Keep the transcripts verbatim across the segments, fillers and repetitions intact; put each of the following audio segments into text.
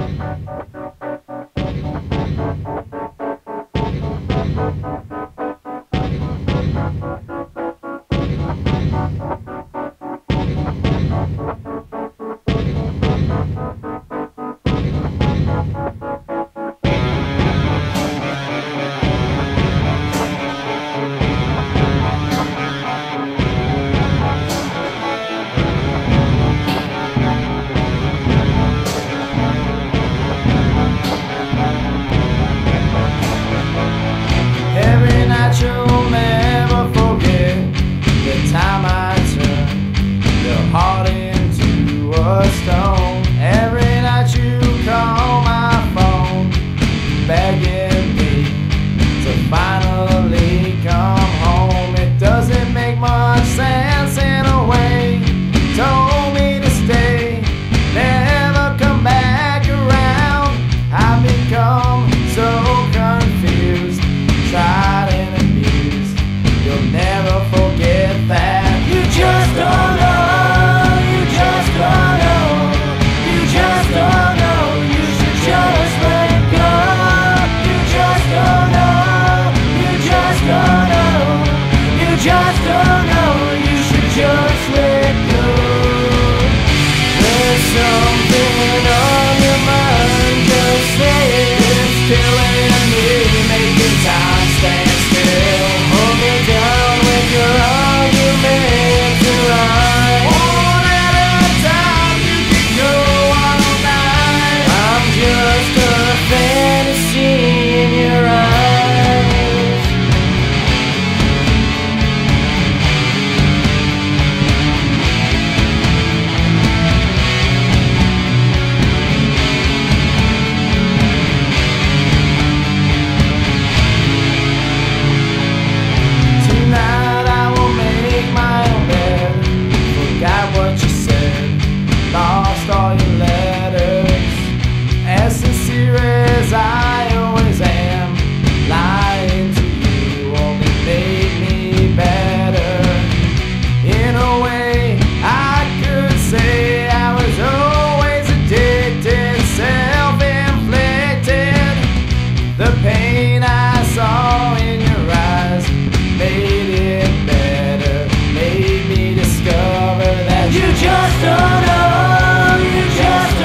You'll never forget the time I turned your heart into a stone. Every night you call my phone, begging me to finally come home. It doesn't make much sense in a way. Told me to stay, never come back around. I've become so confused, tried and you'll never forget that. You just don't know, you just don't know, you just don't know, you should just let go. You just don't know, you just don't know, you just don't know, you should just let go. There's something on your mind, just say it's killing me, making time stand still. Down with your arguments arise. One at a time, you can go all night. I'm just a fantasy in your eyes. Tonight I will make my own bed. Forgot what you said, lost all your letters. As sincere as I always am, lying to you only made me better. In a way I could say I was always addicted, self-inflicted. The pain I saw in your eyes made it better, made me discover that you just don't know, you just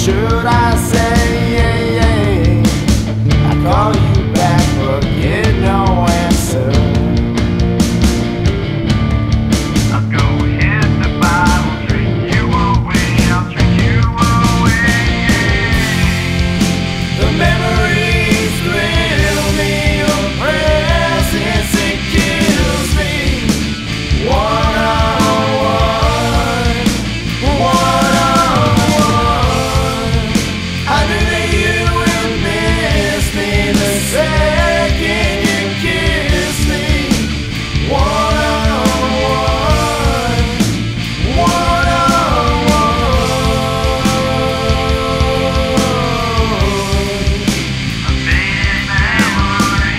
should I say yeah, yeah? I call you back but get no answer. I'll go hit the bottle, drink you away, I'll drink you away. The memories thrill me, your presence it kills me. One on one, one on one. I knew that you would miss me the second you kiss me. One on one, one on one. A big memory.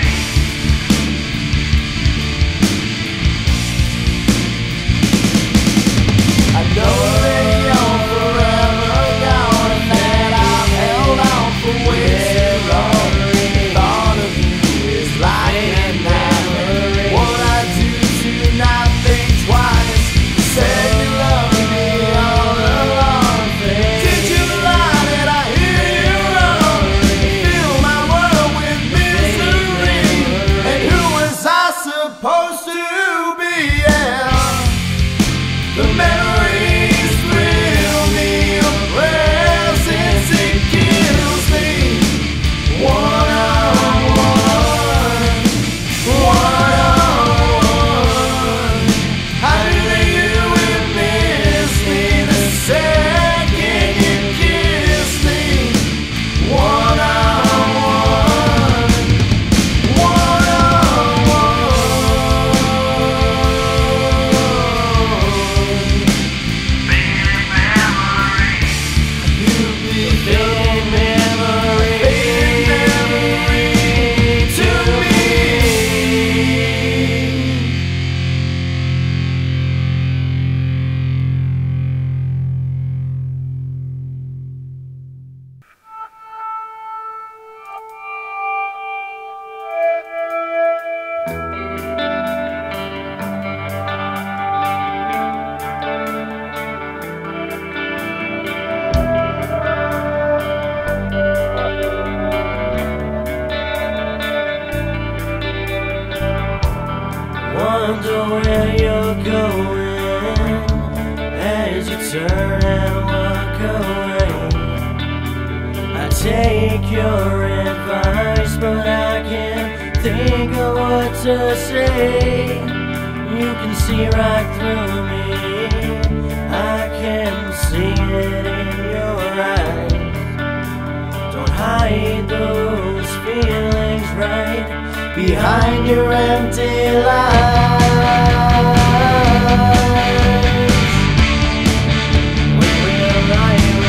I know that you're forever gone and that I've held on for way too long. Thought of you is like an hour. What I do to not think twice. Said you love me all along. Did you lie? Did I hear you wrong? Fill my world with misery. And who was I supposed to be? Yeah. The memories thrill me, your presence it kills me. One on one, one on one. I knew that you would miss me the second you kissed me. One on one, one on one. Big memory. You be big memory, big memory to me. Wonder where you're going as you turn and walk away. I take your advice, but I can't think of what to say. You can see right through me, I can see it in your eyes. Don't hide those feelings right behind your empty lies. When we arrive, we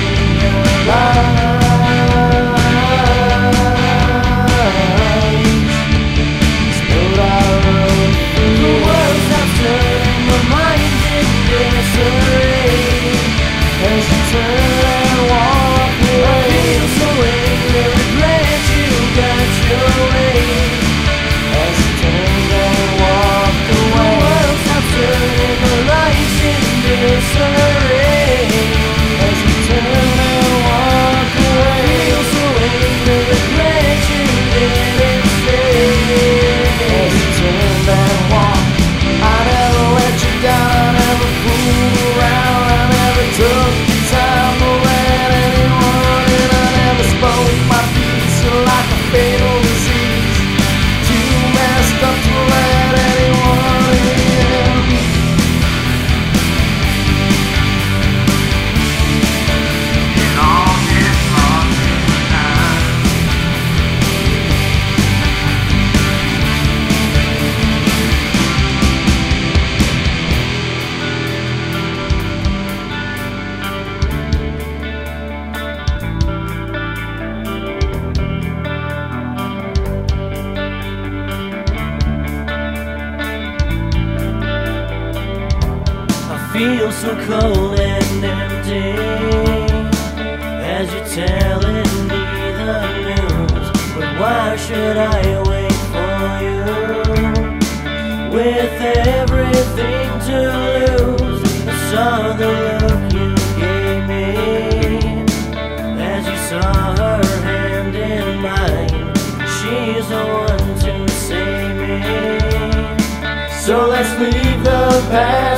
realize spilled our road. The world stops turning, my mind's in disarray. As you turn and walk away, I feel so angry, regret you got your way. As you turned and walked away, the world stopped turning, the lights in disarray. As you turned and walked away, I feel so angry, regret you didn't stay. As you turned and walked, I never let you down, I never fooled around, I never took the time to let anyone in, I never spoke my piece like a fatal disease. Too messed up to let anyone in. It all gets lost in time. I feel so cold and empty as you're telling me the news. But why should I wait for you with everything to lose? I saw the look you gave me there's no one to save me. So let's leave the past